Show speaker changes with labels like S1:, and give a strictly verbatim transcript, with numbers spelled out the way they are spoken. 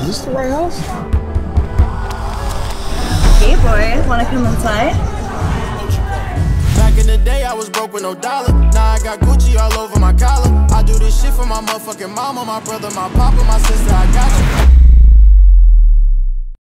S1: this the right house?
S2: Hey boy, wanna come inside?
S3: Back in the day, I was broke with no dollar. Now I got Gucci all over my collar. I do this shit for my motherfucking mama, my brother, my papa, my sister. I got you.